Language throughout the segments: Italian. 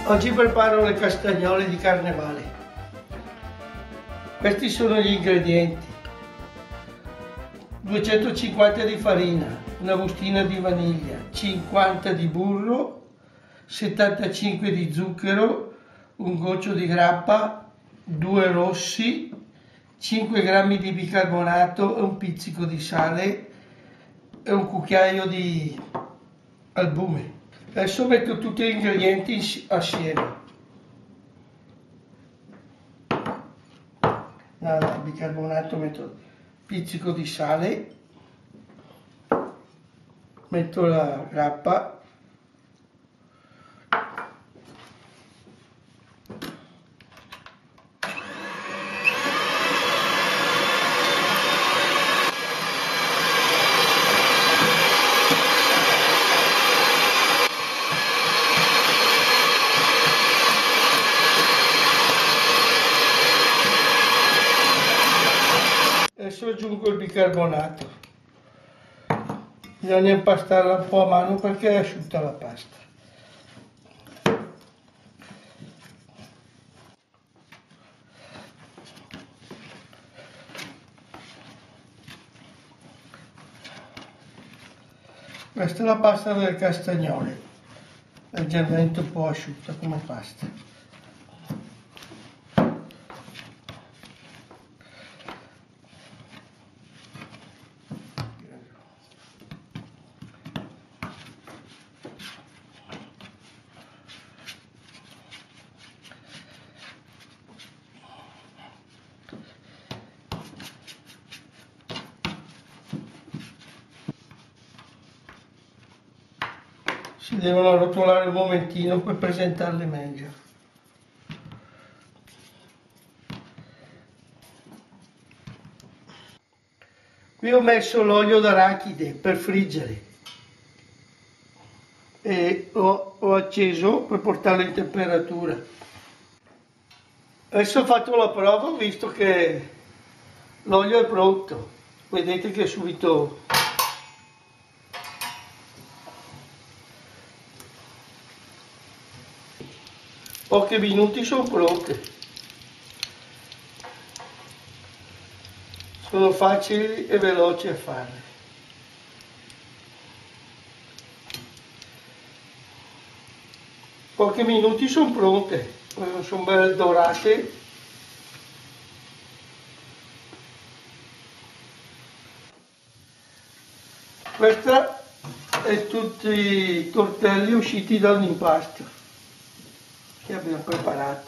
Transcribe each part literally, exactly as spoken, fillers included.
Oggi preparo le castagnole di carnevale. Questi sono gli ingredienti: duecentocinquanta di farina, una bustina di vaniglia, cinquanta di burro, settantacinque di zucchero, un goccio di grappa, due rossi, cinque grammi di bicarbonato e un pizzico di sale e un cucchiaio di albume. Adesso metto tutti gli ingredienti assieme. Nel bicarbonato metto un pizzico di sale, metto la grappa, adesso aggiungo il bicarbonato. Bisogna impastarla un po' a mano perché è asciutta la pasta. Questa è la pasta delle castagnole, leggermente un po' asciutta come pasta. Si devono rotolare un momentino per presentarle meglio. Qui ho messo l'olio d'arachide per friggere e ho, ho acceso per portarlo in temperatura. Adesso ho fatto la prova, ho visto che l'olio è pronto. Vedete che subito pochi minuti sono pronte. Sono facili e veloci a fare. Pochi minuti sono pronte, sono belle dorate. Questa è tutti i tortelli usciti dall'impasto che abbiamo preparato.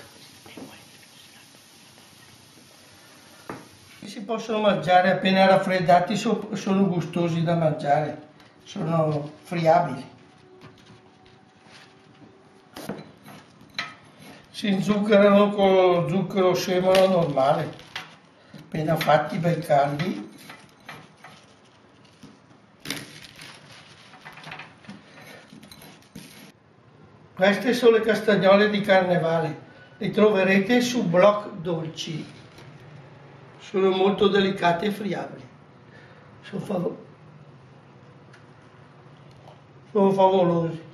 Si possono mangiare appena raffreddati, sono gustosi da mangiare, sono friabili. Si inzuccherano con lo zucchero semolo normale, appena fatti ben caldi. Queste sono le castagnole di carnevale, le troverete su Blog Dolci. Sono molto delicate e friabili. Sono, fav- sono favolosi.